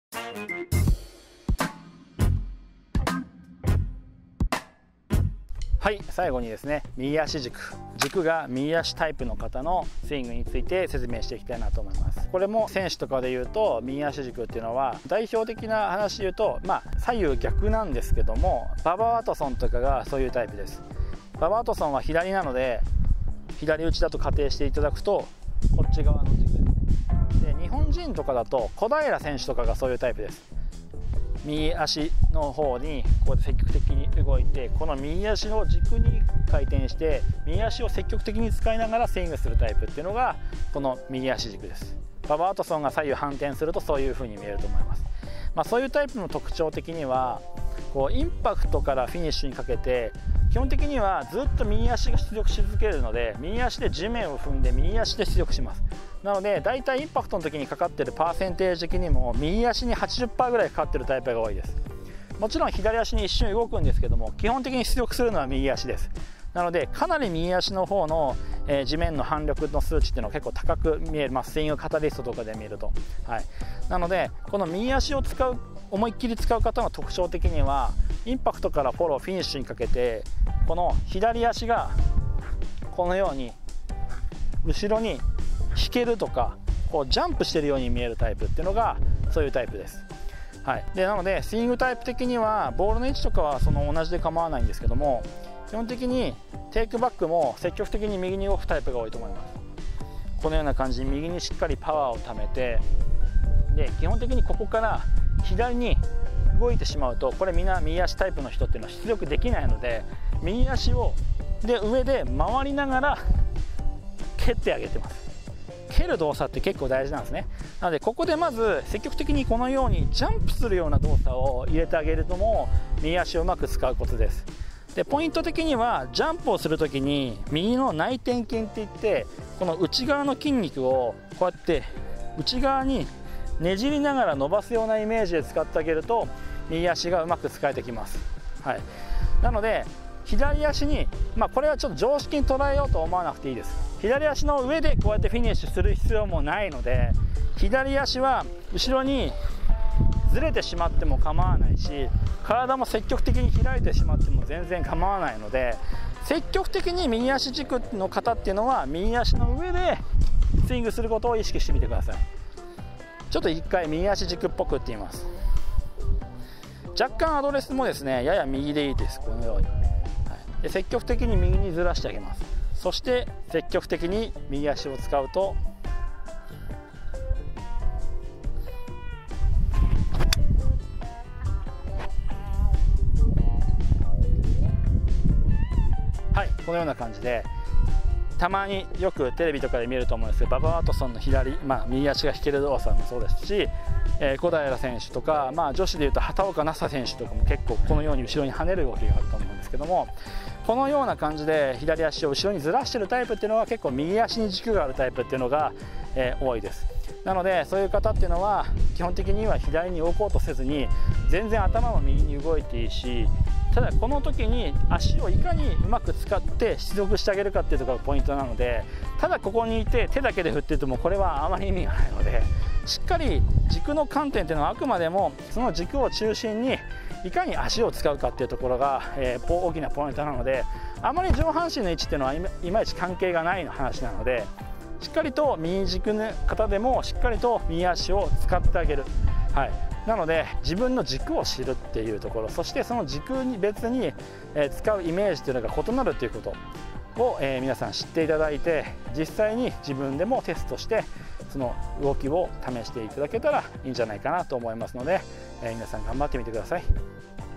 はい、最後にですね、右足軸が右足タイプの方のスイングについて説明していきたいなと思います。これも選手とかで言うと、右足軸っていうのは代表的な話で言うと、左右逆なんですけども、ババ・ワトソンとかがそういうタイプです。ババ・ワトソンは左なので、左打ちだと仮定していただくとこっち側の軸ですね。で、日本人とかだと小平選手とかがそういうタイプです。右足の方にこうやって積極的に動いて、この右足の軸に回転して右足を積極的に使いながらスイングするタイプっていうのがこの右足軸です。ババ・ワトソンが左右反転するとそういう風に見えると思います。そういうタイプの特徴的には、こうインパクトからフィニッシュにかけて基本的にはずっと右足が出力し続けるので、右足で地面を踏んで右足で出力します。なのでだいたいインパクトの時にかかってるパーセンテージ的にも右足に 80% ぐらいかかってるタイプが多いです。もちろん左足に一瞬動くんですけども、基本的に出力するのは右足です。なのでかなり右足の方の、地面の反力の数値っていうのは結構高く見えます。スイングカタリストとかで見ると、なのでこの右足を思いっきり使う方の特徴的には、インパクトからフォローフィニッシュにかけてこの左足がこのように後ろに引けるとか、こうジャンプしてるように見えるタイプっていうのがそういうタイプです。でなのでスイングタイプ的にはボールの位置とかは同じで構わないんですけども、基本的にテイクバックも積極的に右に動くタイプが多いと思います。このような感じに右にしっかりパワーをためて、で基本的にここから左に動いてしまうと、これみんな右足タイプの人っていうのは出力できないので、右足を上で回りながら蹴ってあげてます。蹴る動作って結構大事なんですね。なのでここでまず積極的にこのようにジャンプするような動作を入れてあげるのも右足をうまく使うコツです。でポイント的には、ジャンプをする時に右の内転筋っていって、この内側の筋肉をこうやって内側にねじりながら伸ばすようなイメージで使ってあげると右足がうまく使えてきます。なので左足に、これはちょっと常識に捉えようと思わなくていいです。左足の上でこうやってフィニッシュする必要もないので、左足は後ろにずれてしまっても構わないし、体も積極的に開いてしまっても全然構わないので、積極的に右足軸の方っていうのは右足の上でスイングすることを意識してみてください。ちょっと一回右足軸っぽくって言います。若干アドレスもですね、やや右でいいです。このように、で積極的に右にずらしてあげます。そして積極的に右足を使うとこのような感じで、たまによくテレビとかで見ると思うんですけど、ババ・ワトソンの右足が引ける動作もそうですし、小平選手とか、女子でいうと畑岡奈紗選手とかも結構このように後ろに跳ねる動きがあると思うんですけども、このような感じで左足を後ろにずらしてるタイプっていうのは結構右足に軸があるタイプっていうのが、多いです。なのでそういう方っていうのは基本的には左に動こうとせずに、全然頭も右に動いていいし、ただこの時に足をいかにうまく使って出力してあげるかっていうところがポイントなので、ただここにいて手だけで振っててもこれはあまり意味がないので、しっかり軸の観点っていうのはあくまでもその軸を中心にいかに足を使うかっていうところが、大きなポイントなので、あまり上半身の位置っていうのはいまいち関係がないの話なので、しっかりと右軸の方でもしっかりと右足を使ってあげる。なので自分の軸を知るっていうところ、そしてその軸に別に使うイメージというのが異なるということを皆さん知っていただいて、実際に自分でもテストしてその動きを試していただけたらいいんじゃないかなと思いますので、皆さん頑張ってみてください。